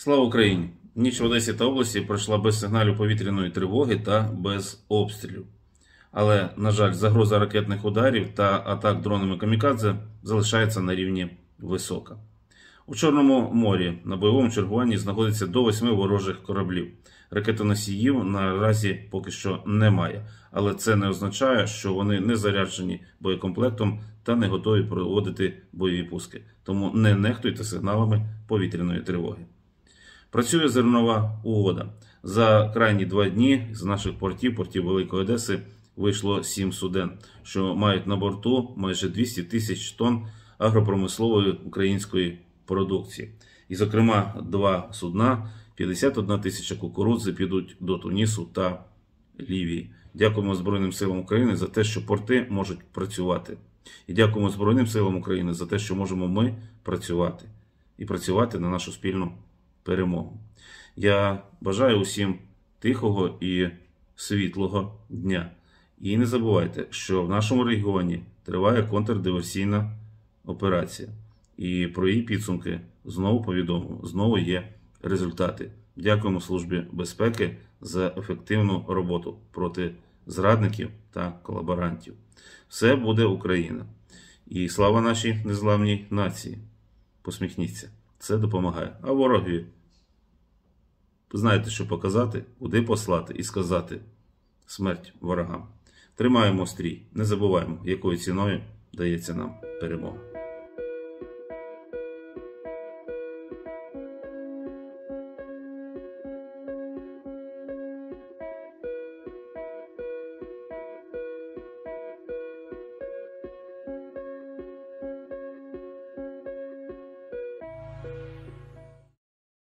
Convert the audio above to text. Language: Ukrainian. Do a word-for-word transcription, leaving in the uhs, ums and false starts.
Слава Україні! Ніч в Одесі та області пройшла без сигналів повітряної тривоги та без обстрілів. Але, на жаль, загроза ракетних ударів та атак дронами камікадзе залишається на рівні висока. У Чорному морі на бойовому чергуванні знаходиться до восьми ворожих кораблів. Ракетоносіїв наразі поки що немає, але це не означає, що вони не заряджені боєкомплектом та не готові проводити бойові пуски. Тому не нехтуйте сигналами повітряної тривоги. Працює зернова угода. За крайні два дні з наших портів, портів Великої Одеси, вийшло сім суден, що мають на борту майже двісті тисяч тонн агропромислової української продукції. І, зокрема, два судна, п'ятдесят одна тисяча кукурудзи підуть до Тунісу та Лівії. Дякуємо Збройним силам України за те, що порти можуть працювати. І дякуємо Збройним силам України за те, що можемо ми працювати. І працювати на нашу спільну перемогу. Я бажаю усім тихого і світлого дня. І не забувайте, що в нашому регіоні триває контрдиверсійна операція. І про її підсумки знову повідомимо, знову є результати. Дякуємо Службі безпеки за ефективну роботу проти зрадників та колаборантів. Все буде Україна. І слава нашій незламній нації. Посміхніться. Це допомагає. А ворогові знаєте, що показати, куди послати і сказати смерть ворогам. Тримаємо стрій. Не забуваємо, якою ціною дається нам перемога.